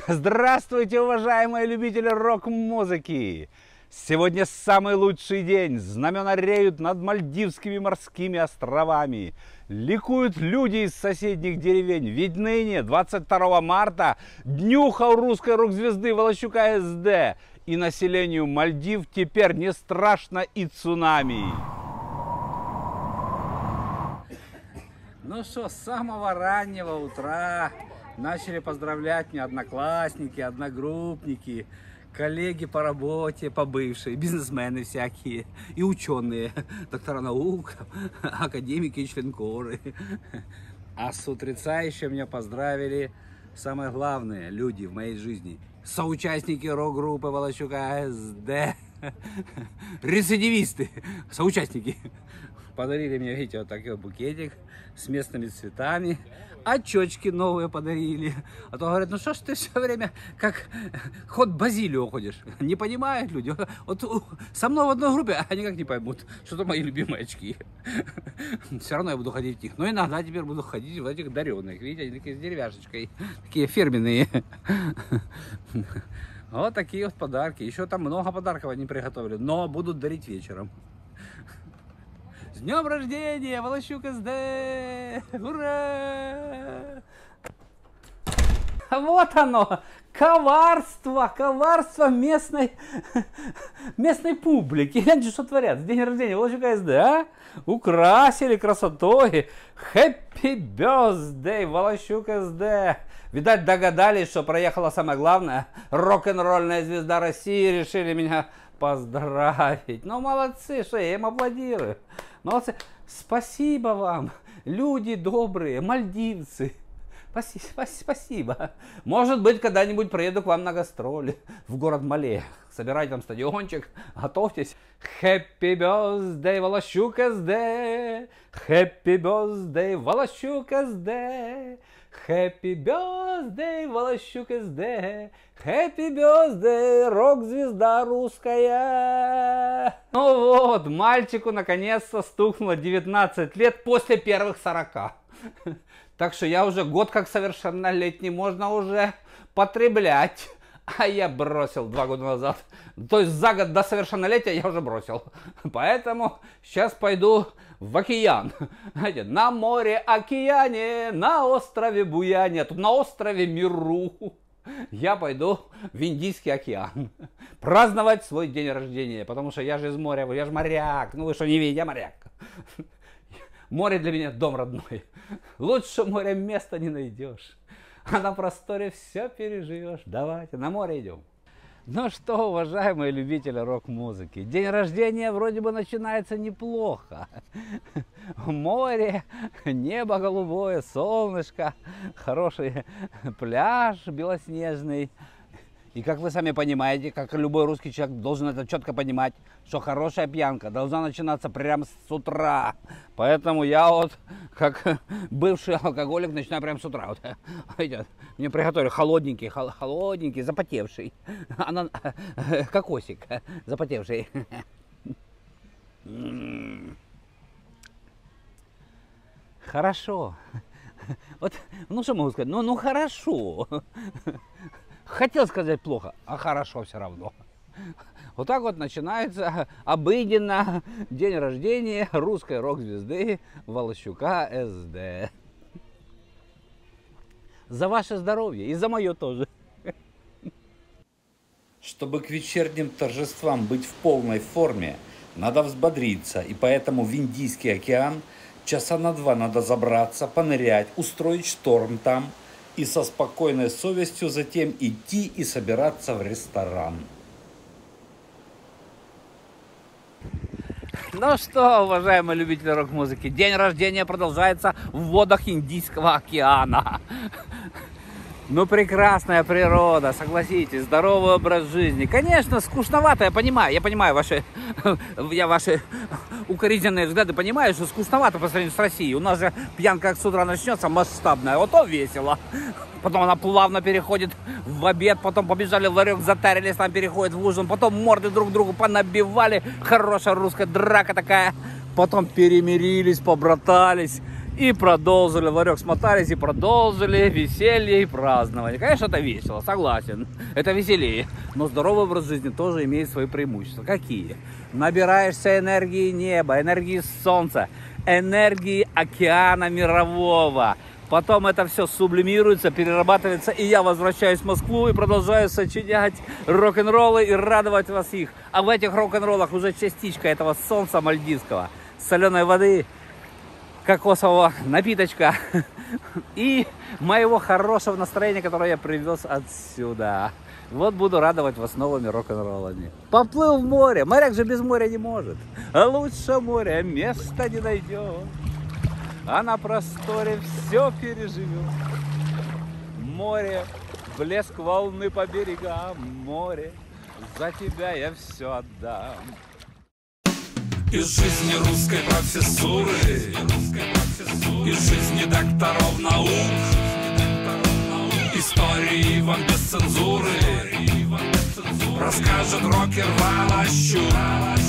Здравствуйте, уважаемые любители рок-музыки! Сегодня самый лучший день. Знамена реют над Мальдивскими морскими островами. Ликуют люди из соседних деревень. Ведь ныне, 22 марта, днюха у русской рок-звезды Волощука СД. И населению Мальдив теперь не страшно и цунами. Ну что, с самого раннего утра начали поздравлять меня одноклассники, одногруппники, коллеги по работе, побывшие, бизнесмены всякие и ученые, доктора наук, академики и членкоры. А с утреца еще меня поздравили самые главные люди в моей жизни. Соучастники рок-группы Волощука СД. Рецидивисты, соучастники. Подарили мне, видите, вот такой букетик с местными цветами. Очечки новые подарили. А то говорят, ну что ж ты все время как ход Базилио ходишь. Не понимают люди. Вот со мной в одной группе, а никак не поймут, что это мои любимые очки. Все равно я буду ходить в них. Но иногда теперь буду ходить в этих даренных. Видите, они такие с деревяшечкой. Такие фирменные. Вот такие вот подарки. Еще там много подарков они приготовили. Но будут дарить вечером. С днем рождения, Волощук СД! Ура! Вот оно! Коварство местной публики. Гляньте, что творят. День рождения Волощука СД, а? Украсили красотой. Happy birthday, Волощук СД! Видать, догадались, что проехала самое главное. Рок-н-ролльная звезда России. Решили меня поздравить. Ну, молодцы, что я им аплодирую. Молодцы. Спасибо вам, люди добрые, мальдивцы. Спасибо. Может быть, когда-нибудь приеду к вам на гастроли в город Мале. Собирайте там стадиончик, готовьтесь. Happy birthday, Волощук СД. Happy birthday, Волощук СД. Happy birthday, Волощук СД. Happy birthday, рок-звезда русская. Ну вот, мальчику наконец-то стукнуло 19 лет после первых 40. Так что я уже год как совершеннолетний, можно уже потреблять. А я бросил 2 года назад. То есть за год до совершеннолетия я уже бросил. Поэтому сейчас пойду в океан. Знаете, на море, океане, на острове Буяне. Тут на острове Миру. Я пойду в Индийский океан. Праздновать свой день рождения. Потому что я же из моря, я же моряк. Ну вы что, не видите, я моряк. Море для меня дом родной. Лучше моря места не найдешь. А на просторе все переживешь. Давайте, на море идем. Ну что, уважаемые любители рок-музыки, день рождения вроде бы начинается неплохо. Море, небо голубое, солнышко, хороший пляж белоснежный. И как вы сами понимаете, как любой русский человек должен это четко понимать, что хорошая пьянка должна начинаться прямо с утра. Поэтому я вот, как бывший алкоголик, начинаю прямо с утра. Вот, видите, мне приготовили холодненький, запотевший. Кокосик запотевший. Хорошо. Вот, ну что могу сказать? Ну хорошо. Хотел сказать плохо, а хорошо все равно. Вот так вот начинается обыденно день рождения русской рок-звезды Волощука СД. За ваше здоровье и за мое тоже. Чтобы к вечерним торжествам быть в полной форме, надо взбодриться. И поэтому в Индийский океан часа на 2 надо забраться, понырять, устроить шторм там. И со спокойной совестью затем идти и собираться в ресторан. Ну что, уважаемые любители рок-музыки, день рождения продолжается в водах Индийского океана. Ну, прекрасная природа, согласитесь, здоровый образ жизни. Конечно, скучновато, я понимаю ваши укоризненные взгляды, понимаю, что скучновато по сравнению с Россией. У нас же пьянка с утра начнется масштабная, вот то весело. Потом она плавно переходит в обед, потом побежали в ларек, затарились, там переходит в ужин, потом морды друг другу понабивали, хорошая русская драка такая, потом перемирились, побратались. И продолжили, ларек смотались, и продолжили веселье и празднование. Конечно, это весело, согласен, это веселее. Но здоровый образ жизни тоже имеет свои преимущества. Какие? Набираешься энергии неба, энергии солнца, энергии океана мирового. Потом это все сублимируется, перерабатывается, и я возвращаюсь в Москву и продолжаю сочинять рок-н-роллы и радовать вас их. А в этих рок-н-роллах уже частичка этого солнца мальдивского, соленой воды, кокосового напиточка и моего хорошего настроения, которое я привез отсюда. Вот буду радовать вас новыми рок-н-роллами. Поплыл в море. Моряк же без моря не может. А лучше моря места не найдет. А на просторе все переживет. Море, блеск волны по берегам. Море, за тебя я все отдам. Из жизни русской профессуры, из жизни докторов наук, истории вам без цензуры расскажет рокер Волощук.